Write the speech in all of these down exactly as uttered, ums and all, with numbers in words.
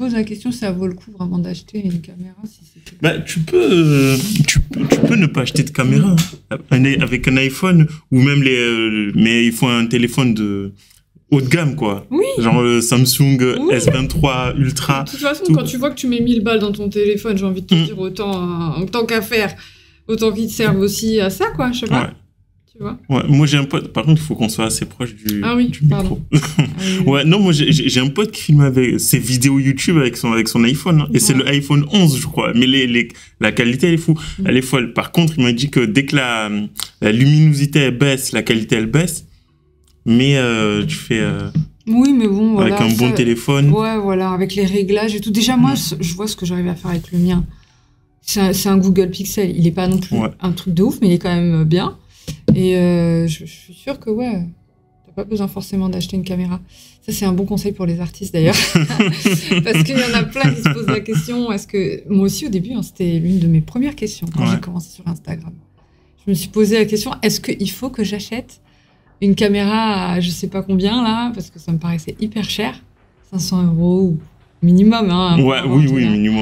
pose la question si ça vaut le coup vraiment d'acheter une caméra. Si c'est... Bah, tu peux, euh, tu, tu peux ne pas acheter de caméra hein, un, avec un iPhone ou même les, euh, mais il faut un téléphone de haut de gamme quoi. Oui. Genre le Samsung Oui. S vingt-trois Ultra. De toute façon, tout. quand tu vois que tu mets mille balles dans ton téléphone, j'ai envie de te Mm. dire autant, euh, tant qu'à faire, autant qu'il te serve aussi à ça, quoi. Je sais pas. Ouais. Tu vois. Ouais, moi j'ai un pote, par contre il faut qu'on soit assez proche du, Ah oui, du micro. pardon. Ah oui. Ouais, non, moi j'ai j'ai un pote qui filme avec ses vidéos YouTube avec son, avec son iPhone, hein, et ouais. c'est le iPhone onze, je crois. Mais les, les, la qualité elle est fou, mm. elle est folle. Par contre, il m'a dit que dès que la, la luminosité elle baisse, la qualité elle baisse, mais euh, tu fais. Euh, Oui, mais bon, voilà. Avec un bon ça, téléphone. Ouais, voilà, avec les réglages et tout. Déjà, moi, mmh. je vois ce que j'arrive à faire avec le mien. C'est un, c'est un Google Pixel. Il est pas non plus ouais. un truc de ouf, mais il est quand même bien. Et euh, je, je suis sûre que, ouais, t'as pas besoin forcément d'acheter une caméra. Ça, c'est un bon conseil pour les artistes, d'ailleurs. Parce qu'il y en a plein qui se posent la question. Est-ce que... Moi aussi, au début, hein, c'était l'une de mes premières questions quand ouais. j'ai commencé sur Instagram. Je me suis posé la question, est-ce qu'il faut que j'achète une caméra à je sais pas combien, là, parce que ça me paraissait hyper cher. cinq cents euros minimum, hein. Ouais, oui, oui, là. minimum.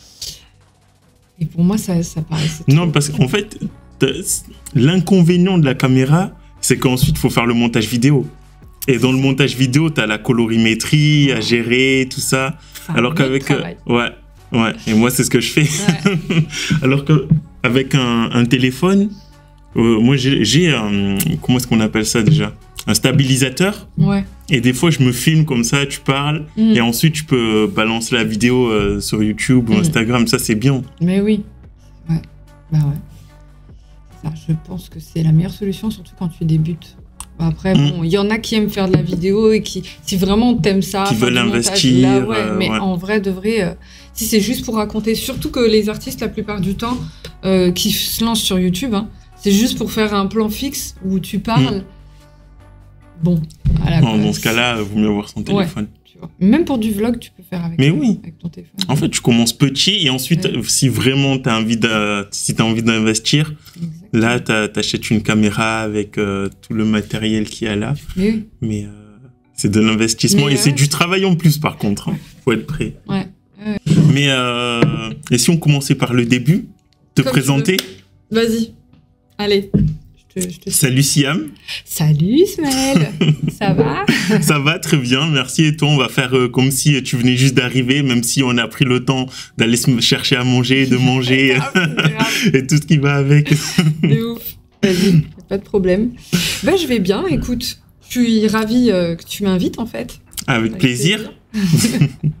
Et pour moi, ça, ça paraissait... Non, parce qu'en fait, l'inconvénient de la caméra, c'est qu'ensuite, il faut faire le montage vidéo. Et dans le montage vidéo, tu as la colorimétrie à gérer, tout ça. Enfin, alors qu'avec... Euh, ouais, ouais. Et moi, c'est ce que je fais. Ouais. Alors qu'avec un, un téléphone... Euh, moi, j'ai un... Comment est-ce qu'on appelle ça, déjà? Un stabilisateur. Ouais. Et des fois, je me filme comme ça, tu parles. Mm. Et ensuite, tu peux balancer la vidéo euh, sur YouTube mm. ou Instagram. Ça, c'est bien. Mais oui. Ouais. Bah ouais. Ça, je pense que c'est la meilleure solution, surtout quand tu débutes. Après, mm. bon, il y en a qui aiment faire de la vidéo et qui, si vraiment t'aimes ça... Qui veulent investir. Là, ouais, euh, mais ouais. en vrai, de vrai... Euh, si c'est juste pour raconter... Surtout que les artistes, la plupart du temps, euh, qui se lancent sur YouTube... Hein, c'est juste pour faire un plan fixe où tu parles. Mmh. Bon. Voilà, non, dans ce cas-là, il vaut mieux avoir son téléphone. Ouais, tu vois. Même pour du vlog, tu peux faire avec, Mais oui. avec ton téléphone. En fait, tu commences petit et ensuite, ouais. si vraiment tu as envie de, si t'as envie d'investir, là, tu achètes une caméra avec euh, tout le matériel qu'il y a là. Mais oui. Mais euh, c'est de l'investissement et ouais. c'est du travail en plus, par contre. Il hein. faut être prêt. Ouais. ouais. Mais euh, et si on commençait par le début, te Comme présenter? Vas-y. Allez, je te, je te... Salut Siam. Salut Ismaël. Ça va? Ça va très bien, merci. Et toi, on va faire euh, comme si tu venais juste d'arriver, même si on a pris le temps d'aller se chercher à manger, de manger et tout ce qui va avec. C'est ouf. Vas-y, pas de problème. Ben, je vais bien, écoute. Je suis ravie euh, que tu m'invites en fait. Avec, Avec plaisir. plaisir.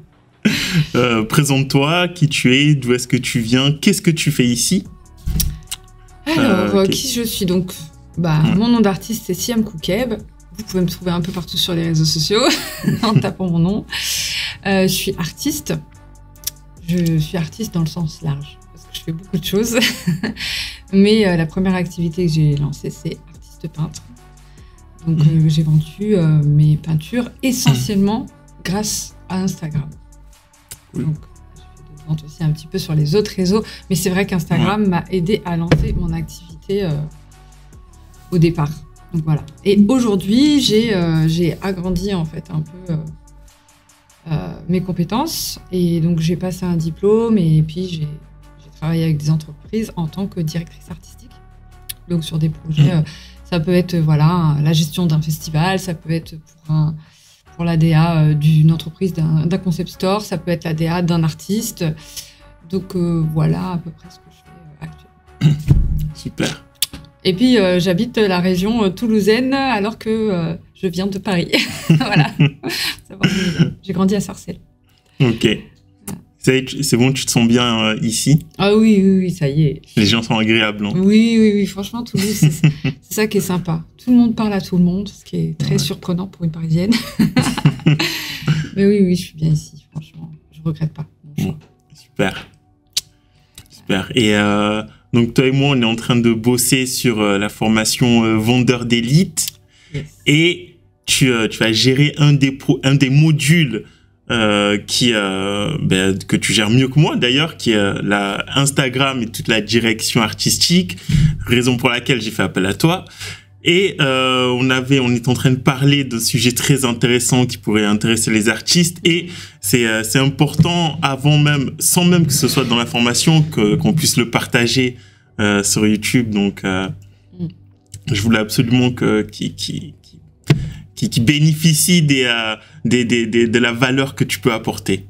euh, présente-toi, qui tu es, d'où est-ce que tu viens, qu'est-ce que tu fais ici? Alors, euh, okay. qui je suis donc bah, mmh. Mon nom d'artiste, c'est Siam Koukeb. Vous pouvez me trouver un peu partout sur les réseaux sociaux en tapant mon nom. Euh, je suis artiste. Je suis artiste dans le sens large, parce que je fais beaucoup de choses. Mais euh, la première activité que j'ai lancée, c'est artiste peintre. Donc, mmh. euh, j'ai vendu euh, mes peintures essentiellement mmh. grâce à Instagram. Oui. Donc, aussi un petit peu sur les autres réseaux, mais c'est vrai qu'Instagram ouais. m'a aidé à lancer mon activité euh, au départ. Donc voilà. Et aujourd'hui, j'ai euh, j'ai agrandi en fait un peu euh, euh, mes compétences et donc j'ai passé un diplôme et puis j'ai travaillé avec des entreprises en tant que directrice artistique. Donc sur des projets, mmh. euh, ça peut être voilà la gestion d'un festival, ça peut être pour un pour la D A euh, d'une entreprise, d'un concept store, ça peut être la D A d'un artiste. Donc euh, voilà à peu près ce que je fais euh, actuellement. Super. Et puis euh, j'habite la région euh, toulousaine alors que euh, je viens de Paris. Voilà. J'ai grandi à Sarcelles. Ok. C'est bon, tu te sens bien euh, ici? Ah oui, oui, oui, ça y est. Les gens sont agréables. Hein. Oui, oui, oui. Franchement, Toulouse, c'est ça qui est sympa. Tout le monde parle à tout le monde, ce qui est très ouais. surprenant pour une Parisienne. Mais oui, oui, je suis bien ici. Franchement, je regrette pas. Bon, super. Super. Et euh, donc, toi et moi, on est en train de bosser sur euh, la formation euh, vendeur d'élite. Yes. Et tu, euh, tu vas gérer un des, pro, un des modules Euh, qui euh, ben, que tu gères mieux que moi d'ailleurs, qui est euh, la Instagram et toute la direction artistique, raison pour laquelle j'ai fait appel à toi. Et euh, on avait, on est en train de parler de sujets très intéressants qui pourraient intéresser les artistes. Et c'est euh, c'est important avant même, sans même que ce soit dans la formation, que qu'on puisse le partager euh, sur YouTube. Donc, euh, mm. je voulais absolument que qui qui qui, qui bénéficie des, euh, des, des des de la valeur que tu peux apporter.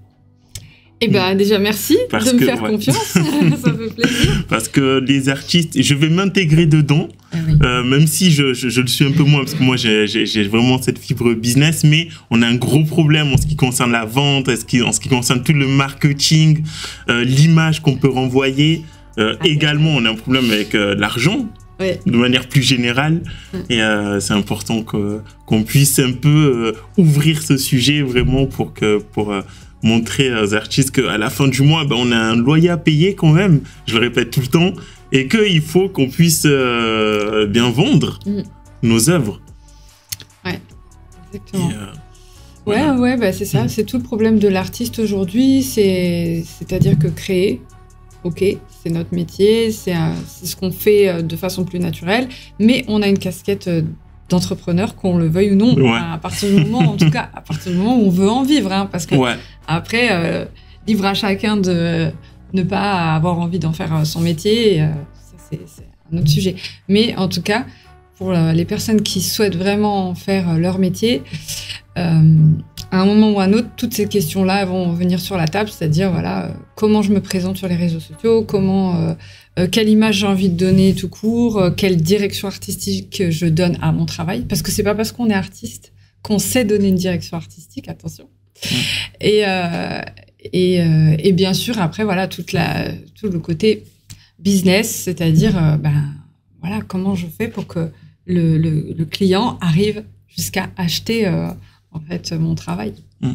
Eh ben, déjà, merci Parce de me que, faire ouais. confiance. Ça fait plaisir. Parce que les artistes, je vais m'intégrer dedans, ah oui. euh, même si je, je, je le suis un peu moins, parce que moi, j'ai, j'ai, j'ai vraiment cette fibre business, mais on a un gros problème en ce qui concerne la vente, en ce qui, en ce qui concerne tout le marketing, euh, l'image qu'on peut renvoyer. Euh, ah, également, on a un problème avec euh, l'argent. Ouais. De manière plus générale, ouais. et euh, c'est important que, qu'on puisse un peu euh, ouvrir ce sujet vraiment pour que, pour, euh, montrer aux artistes qu'à la fin du mois, ben, on a un loyer à payer quand même, je le répète tout le temps, et qu'il faut qu'on puisse euh, bien vendre mmh. nos œuvres. Ouais, exactement. Et, euh, voilà. Ouais, ouais, bah, c'est ça, mmh. c'est tout le problème de l'artiste aujourd'hui, c'est, c'est-à-dire que créer, ok, c'est notre métier, c'est, un, c'est ce qu'on fait de façon plus naturelle, mais on a une casquette d'entrepreneur, qu'on le veuille ou non, ouais. à partir du moment, en tout cas, à partir du moment où on veut en vivre, hein, parce que ouais. après, euh, libre à chacun de euh, ne pas avoir envie d'en faire euh, son métier, et, euh, ça c'est, c'est un autre sujet. Mais en tout cas, pour euh, les personnes qui souhaitent vraiment faire euh, leur métier, euh, à un moment ou à un autre, toutes ces questions-là vont venir sur la table, c'est-à-dire voilà, euh, comment je me présente sur les réseaux sociaux, comment euh, Euh, quelle image j'ai envie de donner tout court, euh, quelle direction artistique je donne à mon travail, parce que c'est pas parce qu'on est artiste qu'on sait donner une direction artistique, attention. Mmh. Et, euh, et, euh, et bien sûr, après, voilà, toute la, tout le côté business, c'est-à-dire, euh, ben, voilà, comment je fais pour que le, le, le client arrive jusqu'à acheter, euh, en fait, mon travail. Mmh.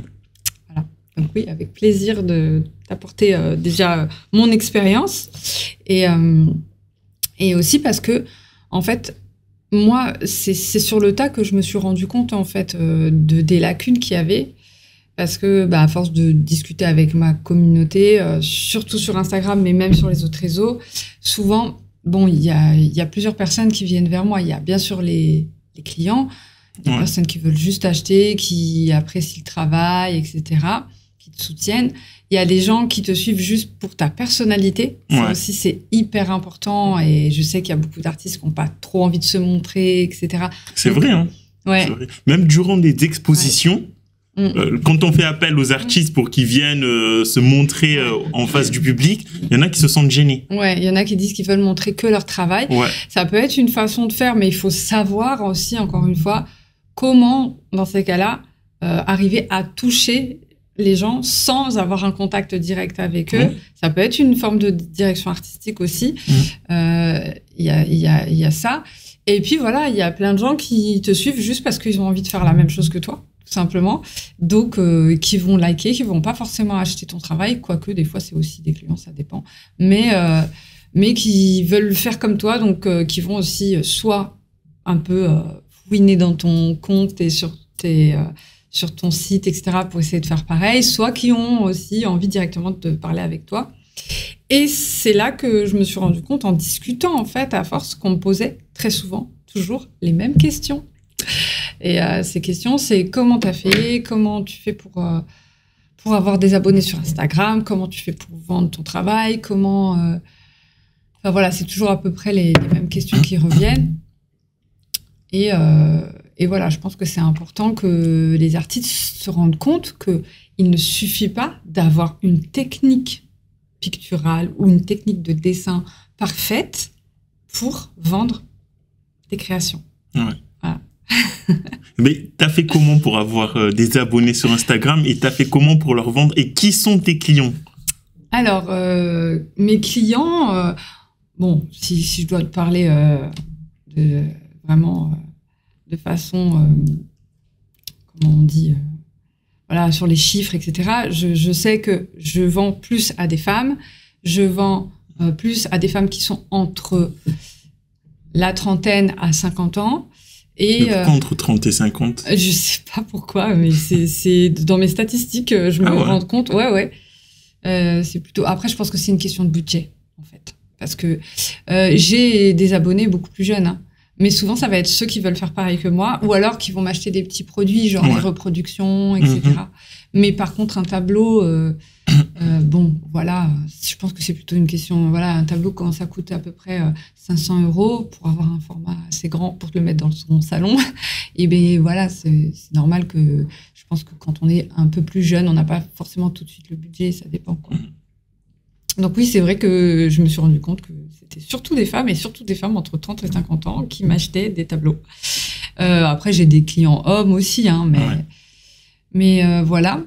Donc oui, avec plaisir de t'apporter euh, déjà euh, mon expérience et euh, et aussi parce que en fait moi c'est c'est sur le tas que je me suis rendu compte en fait euh, de des lacunes qu'il y avait parce que bah à force de discuter avec ma communauté euh, surtout sur Instagram mais même sur les autres réseaux, souvent bon il y a il y a plusieurs personnes qui viennent vers moi, il y a bien sûr les les clients, des ouais. personnes qui veulent juste acheter, qui apprécient le travail, et cetera, qui te soutiennent. Il y a des gens qui te suivent juste pour ta personnalité. Ouais. Ça aussi, c'est hyper important. Et je sais qu'il y a beaucoup d'artistes qui n'ont pas trop envie de se montrer, et cetera. C'est Donc, vrai, hein. Ouais. C'est vrai. Même durant des expositions, ouais. euh, quand on fait appel aux artistes pour qu'ils viennent euh, se montrer euh, en face du public, il y en a qui se sentent gênés. Ouais, il y en a qui disent qu'ils veulent montrer que leur travail. Ouais. Ça peut être une façon de faire, mais il faut savoir aussi, encore une fois, comment, dans ces cas-là, euh, arriver à toucher les gens sans avoir un contact direct avec eux. Mmh. Ça peut être une forme de direction artistique aussi. Il mmh. euh, y, a, y, a, y a ça. Et puis voilà, il y a plein de gens qui te suivent juste parce qu'ils ont envie de faire la même chose que toi, tout simplement. Donc, euh, qui vont liker, qui vont pas forcément acheter ton travail, quoique des fois, c'est aussi des clients, ça dépend. Mais, euh, mais qui veulent faire comme toi, donc euh, qui vont aussi soit un peu euh, fouiner dans ton compte et sur tes... Euh, sur ton site, et cetera, pour essayer de faire pareil, soit qui ont aussi envie directement de te parler avec toi. Et c'est là que je me suis rendu compte, en discutant, en fait, à force, qu'on me posait très souvent, toujours, les mêmes questions. Et euh, ces questions, c'est comment tu as fait, comment tu fais pour, euh, pour avoir des abonnés sur Instagram, comment tu fais pour vendre ton travail, comment... Euh... Enfin voilà, c'est toujours à peu près les, les mêmes questions qui reviennent. Et... Euh... Et voilà, je pense que c'est important que les artistes se rendent compte qu'il ne suffit pas d'avoir une technique picturale ou une technique de dessin parfaite pour vendre des créations. Ouais. Voilà. Mais t'as fait comment pour avoir euh, des abonnés sur Instagram et t'as fait comment pour leur vendre et qui sont tes clients? Alors, euh, mes clients, euh, bon, si, si je dois te parler euh, de vraiment... Euh, de façon, euh, comment on dit, euh, voilà, sur les chiffres, et cetera. Je, je sais que je vends plus à des femmes, je vends euh, plus à des femmes qui sont entre la trentaine à cinquante ans. Et, mais pourquoi euh, entre trente et cinquante? Je sais pas pourquoi, mais c'est, c'est dans mes statistiques, je me ah ouais. rends compte. Ouais, ouais. Euh, c'est plutôt. Après, je pense que c'est une question de budget, en fait, parce que euh, j'ai des abonnés beaucoup plus jeunes. Hein. Mais souvent, ça va être ceux qui veulent faire pareil que moi, ou alors qui vont m'acheter des petits produits, genre Ouais. les reproductions, et cetera. Mm-hmm. Mais par contre, un tableau, euh, euh, bon, voilà, je pense que c'est plutôt une question. Voilà, un tableau, comment ça coûte à peu près euh, cinq cents euros pour avoir un format assez grand pour te le mettre dans son salon. Et bien voilà, c'est normal que je pense que quand on est un peu plus jeune, on n'a pas forcément tout de suite le budget, ça dépend quoi. Donc oui, c'est vrai que je me suis rendu compte que c'était surtout des femmes, et surtout des femmes entre trente et cinquante ans qui m'achetaient des tableaux. Euh, après, j'ai des clients hommes aussi, hein, mais, ouais. mais euh, voilà.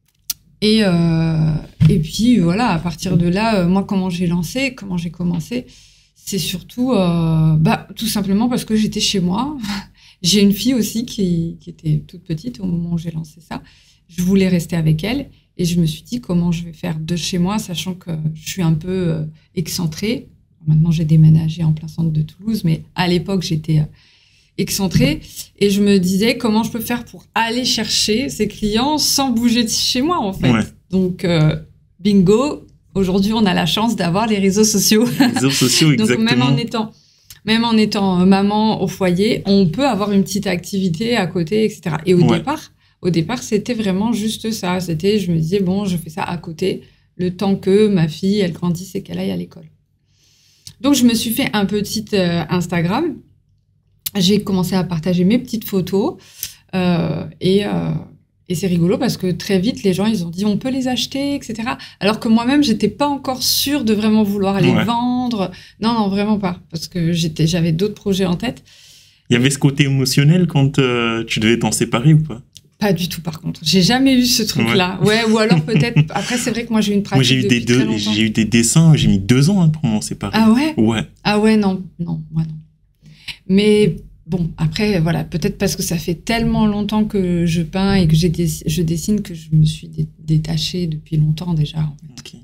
Et, euh, et puis voilà, à partir de là, euh, moi, comment j'ai lancé, comment j'ai commencé, c'est surtout, euh, bah, tout simplement parce que j'étais chez moi. J'ai une fille aussi qui, qui était toute petite au moment où j'ai lancé ça. Je voulais rester avec elle. Et je me suis dit, comment je vais faire de chez moi, sachant que je suis un peu euh, excentrée. Maintenant, j'ai déménagé en plein centre de Toulouse, mais à l'époque, j'étais euh, excentrée. Et je me disais, comment je peux faire pour aller chercher ces clients sans bouger de chez moi, en fait. Ouais. Donc, euh, bingo, aujourd'hui, on a la chance d'avoir les réseaux sociaux. Les réseaux sociaux, exactement. Donc, même en étant, même en étant maman au foyer, on peut avoir une petite activité à côté, et cetera. Et au ouais. départ... Au départ, c'était vraiment juste ça. C'était, je me disais, bon, je fais ça à côté, le temps que ma fille, elle grandisse et qu'elle aille à l'école. Donc, je me suis fait un petit euh, Instagram. J'ai commencé à partager mes petites photos. Euh, et euh, et c'est rigolo parce que très vite, les gens, ils ont dit, on peut les acheter, et cetera. Alors que moi-même, j'étais pas encore sûre de vraiment vouloir les ouais. vendre. Non, non, vraiment pas. Parce que j'étais, j'avais d'autres projets en tête. Il y avait ce côté émotionnel quand euh, tu devais t'en séparer ou pas ? Pas du tout, par contre. J'ai jamais eu ce truc-là. Ouais. ouais, ou alors peut-être. Après, c'est vrai que moi, j'ai eu une pratique. Moi, j'ai eu des deux, j'ai eu des dessins. J'ai mis deux ans hein, pour m'en séparer. Ah ouais. Ouais. Ah ouais, non, non, moi non. Mais bon, après, voilà, peut-être parce que ça fait tellement longtemps que je peins et que j'ai dess- je dessine que je me suis dé- détachée depuis longtemps déjà. En fait. Okay.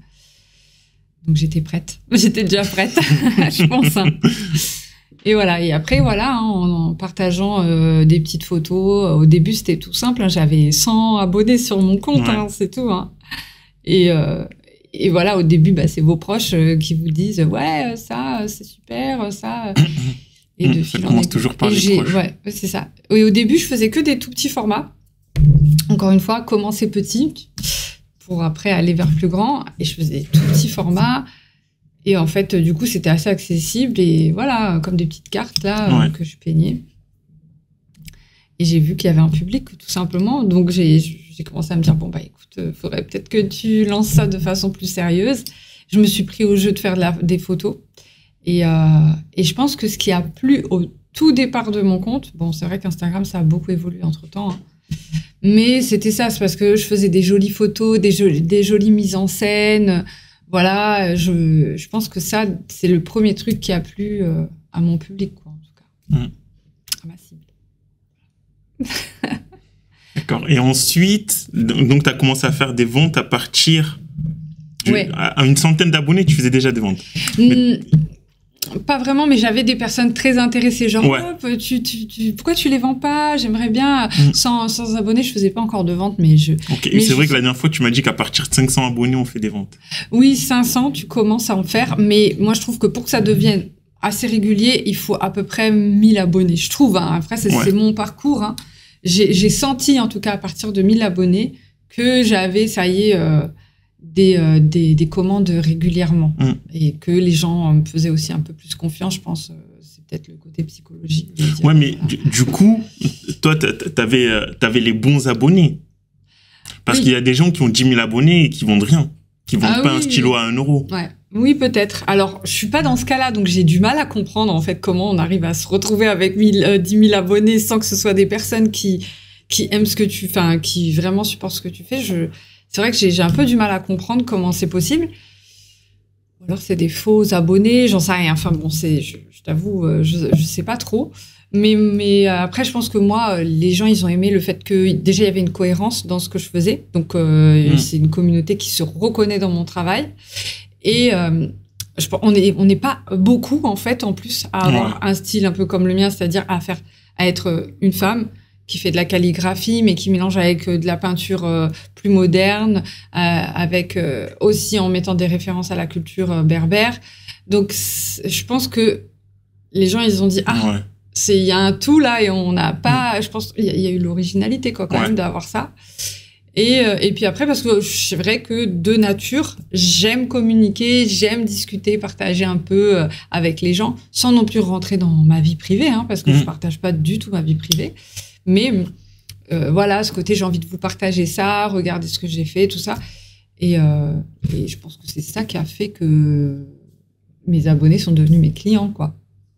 Donc j'étais prête. J'étais déjà prête, je pense. Hein. Et voilà. Et après, voilà, hein, en, en partageant euh, des petites photos. Au début, c'était tout simple. Hein, j'avais cent abonnés sur mon compte, ouais. hein, c'est tout. Hein. Et, euh, et voilà, au début, bah, c'est vos proches euh, qui vous disent ouais, ça, c'est super, ça. Et de ça commence toujours par les proches. Ouais, c'est ça. Et au début, je faisais que des tout petits formats. Encore une fois, commencer petit pour après aller vers plus grand. Et je faisais des tout petits formats. Et en fait, du coup, c'était assez accessible. Et voilà, comme des petites cartes là ouais. euh, que je peignais. Et j'ai vu qu'il y avait un public, tout simplement. Donc, j'ai, j'ai commencé à me dire, bon, bah écoute, il faudrait peut-être que tu lances ça de façon plus sérieuse. Je me suis pris au jeu de faire de la, des photos. Et, euh, et je pense que ce qui a plu au tout départ de mon compte, bon, c'est vrai qu'Instagram, ça a beaucoup évolué entre-temps, hein, mais c'était ça, c'est parce que je faisais des jolies photos, des, jolies, des jolies mises en scène. Voilà, je, je pense que ça, c'est le premier truc qui a plu euh, à mon public, quoi, en tout cas. Mmh. À ma cible. D'accord. Et ensuite, donc, tu as commencé à faire des ventes à partir... Du, ouais. À une centaine d'abonnés, tu faisais déjà des ventes. Mmh. Mais... Pas vraiment, mais j'avais des personnes très intéressées. Genre, ouais. oh, tu, tu, tu, pourquoi tu les vends pas ? J'aimerais bien. Mm. Sans, sans abonnés, je faisais pas encore de ventes, mais je. Ok, mais c'est je... vrai que la dernière fois, tu m'as dit qu'à partir de cinq cents abonnés, on fait des ventes. Oui, cinq cents, tu commences à en faire, mais moi, je trouve que pour que ça devienne assez régulier, il faut à peu près mille abonnés. Je trouve, hein. Après, c'est, ouais. c'est mon parcours. Hein. J'ai, j'ai senti, en tout cas, à partir de mille abonnés, que j'avais, ça y est. Euh, Des, euh, des, des commandes régulièrement mm. et que les gens me faisaient aussi un peu plus confiance, je pense. Euh, c'est peut-être le côté psychologique. Ouais, mais voilà. du, du coup, toi, t'avais, t'avais les bons abonnés. Parce oui. qu'il y a des gens qui ont dix mille abonnés et qui vendent rien, qui vendent ah, pas oui, un stylo oui. à un euro. Ouais. Oui, peut-être. Alors, je suis pas dans ce cas-là, donc j'ai du mal à comprendre en fait comment on arrive à se retrouver avec mille, euh, dix mille abonnés sans que ce soit des personnes qui, qui aiment ce que tu fais, enfin, qui vraiment supportent ce que tu fais. Je... C'est vrai que j'ai, j'ai un peu du mal à comprendre comment c'est possible. Ou alors c'est des faux abonnés, j'en sais rien. Enfin bon, c'est, je, je t'avoue, je, je sais pas trop. Mais, mais après, je pense que moi, les gens, ils ont aimé le fait que déjà, il y avait une cohérence dans ce que je faisais. Donc, euh, mmh. c'est une communauté qui se reconnaît dans mon travail. Et euh, je, on n'est on n'est pas beaucoup, en fait, en plus, à avoir ouais. un style un peu comme le mien, c'est-à-dire à, faire, à être une femme qui fait de la calligraphie, mais qui mélange avec euh, de la peinture euh, plus moderne, euh, avec euh, aussi en mettant des références à la culture euh, berbère. Donc, je pense que les gens, ils ont dit « Ah, ouais. c'est, il y a un tout là et on n'a pas, mmh. je pense, il y, y a eu l'originalité, quoi, quand ouais. même, d'avoir ça. Et, euh, et puis après, parce que c'est vrai que de nature, j'aime communiquer, j'aime discuter, partager un peu euh, avec les gens, sans non plus rentrer dans ma vie privée, hein, parce que mmh. je partage pas du tout ma vie privée. Mais euh, voilà, ce côté, j'ai envie de vous partager ça, regardez ce que j'ai fait, tout ça. Et, euh, et je pense que c'est ça qui a fait que mes abonnés sont devenus mes clients, quoi.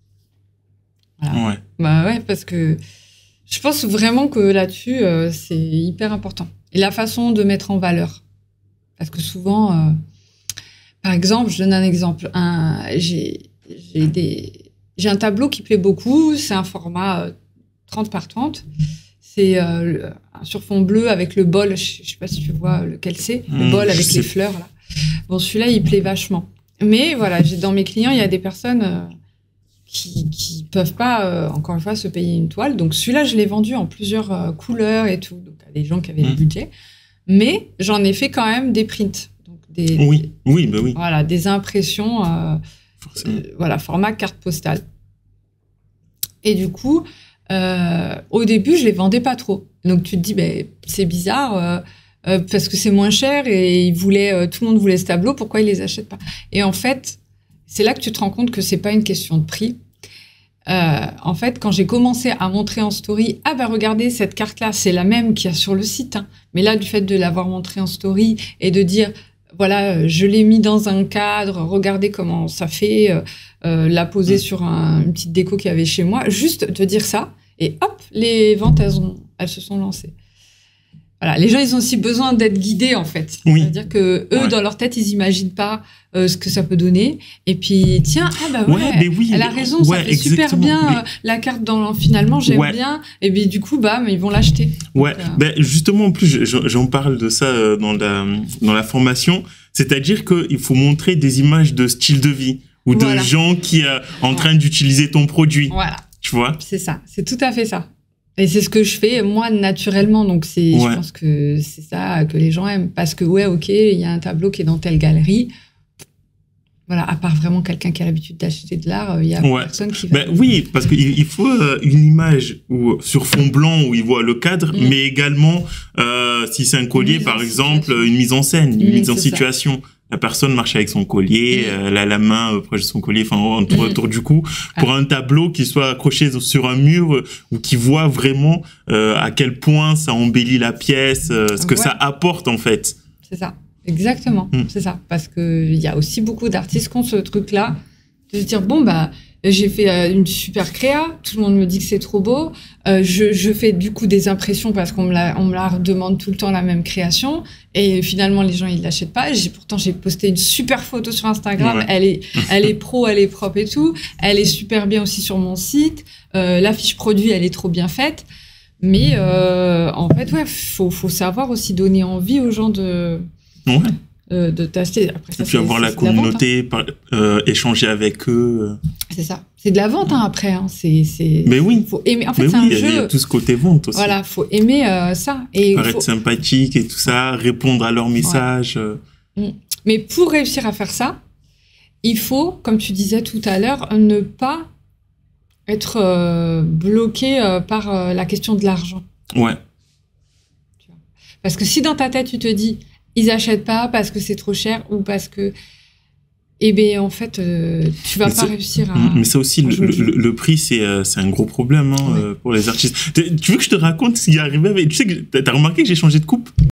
Voilà. Ouais. Bah ouais, parce que je pense vraiment que là-dessus, euh, c'est hyper important. Et la façon de mettre en valeur. Parce que souvent, euh, par exemple, je donne un exemple. Un, j'ai, j'ai, des, j'ai un tableau qui plaît beaucoup. C'est un format euh, trente par trente. C'est euh, le, sur fond bleu avec le bol. Je ne sais pas si tu vois lequel c'est. Le mmh, bol avec les fleurs. Là. Bon, celui-là, il plaît vachement. Mais voilà, j'ai, dans mes clients, il y a des personnes euh, qui qui peuvent pas, euh, encore une fois, se payer une toile. Donc celui-là, je l'ai vendu en plusieurs euh, couleurs et tout. Donc à des gens qui avaient mmh. le budget. Mais j'en ai fait quand même des prints. Donc des, oui, des, oui, bah oui. Voilà, des impressions, euh, euh, voilà, format carte postale. Et du coup, euh, au début, je les vendais pas trop. Donc tu te dis, ben c'est bizarre. Euh, Euh, parce que c'est moins cher et ils voulaient, euh, tout le monde voulait ce tableau, pourquoi ils les achètent pas? Et en fait, c'est là que tu te rends compte que c'est pas une question de prix. Euh, en fait, quand j'ai commencé à montrer en story, ah ben regardez, cette carte-là, c'est la même qu'il y a sur le site. Hein. Mais là, du fait de l'avoir montré en story et de dire, voilà, je l'ai mis dans un cadre, regardez comment ça fait, euh, euh, la poser mmh. sur un, une petite déco qu'il y avait chez moi, juste de dire ça, et hop, les ventes, elles, ont, elles se sont lancées. Voilà, les gens, ils ont aussi besoin d'être guidés, en fait. Oui. C'est-à-dire que eux, ouais. dans leur tête, ils imaginent pas euh, ce que ça peut donner. Et puis, tiens, ah bah ouais, ouais mais oui, elle a mais, raison, ouais, ça fait super bien mais... euh, la carte dans finalement, j'aime ouais. bien. Et puis du coup, bam, ils vont l'acheter. Ouais. Donc, euh... ben justement, en plus, j'en parle de ça dans la dans la formation. C'est-à-dire qu'il faut montrer des images de style de vie ou de voilà. gens qui sont euh, en train ouais. d'utiliser ton produit. Voilà. Tu vois. C'est ça. C'est tout à fait ça. Et c'est ce que je fais, moi, naturellement. Donc, c'est, ouais. je pense que c'est ça que les gens aiment. Parce que, ouais, OK, il y a un tableau qui est dans telle galerie. Voilà, à part vraiment quelqu'un qui a l'habitude d'acheter de l'art, il y a ouais. personne qui va... Ben, oui, parce qu'il faut euh, une image où, sur fond blanc où il voit le cadre, mmh. mais également, euh, si c'est un collier, par exemple, situation. une mise en scène, une mmh, mise en situation. Ça. La personne marche avec son collier, mmh. euh, elle a la main euh, proche de son collier, enfin autour, mmh. autour du cou, pour ah. un tableau qui soit accroché sur un mur euh, ou qui voit vraiment euh, à quel point ça embellit la pièce, euh, ce que ouais. ça apporte en fait. C'est ça, exactement, mmh. c'est ça. Parce qu'il y a aussi beaucoup d'artistes qui ont ce truc-là, de se dire, bon, bah, j'ai fait euh, une super créa, tout le monde me dit que c'est trop beau, euh, je, je fais du coup des impressions parce qu'on me la, on me la demande tout le temps la même création, et finalement les gens ils l'achètent pas. J'ai, pourtant j'ai posté une super photo sur Instagram, ouais. elle est, elle est pro, elle est propre et tout, elle est super bien aussi sur mon site, euh, la fiche produit elle est trop bien faite, mais euh, en fait ouais, faut, faut savoir aussi donner envie aux gens de... Ouais. Euh, de t'acheter. Après, ça, et puis avoir la communauté, vente, hein. par, euh, échanger avec eux. C'est ça. C'est de la vente hein, après. Hein. C'est, c'est, mais oui. Faut aimer. En fait, mais c'est oui, un y a, jeu. Il y a tout ce côté vente aussi. Voilà, faut aimer euh, ça. Et paraître faut... sympathique et tout ça, répondre à leurs messages. Ouais. Mais pour réussir à faire ça, il faut, comme tu disais tout à l'heure, ne pas être euh, bloqué euh, par euh, la question de l'argent. Ouais. Tu vois. Parce que si dans ta tête tu te dis ils achètent pas parce que c'est trop cher ou parce que eh bien en fait euh, tu vas mais pas ça, réussir à mais ça aussi le, le, le prix c'est euh, c'est un gros problème hein, ouais. euh, pour les artistes. Tu veux que je te raconte ce qui est arrivé avec... tu sais que t'as remarqué que j'ai changé de coupe?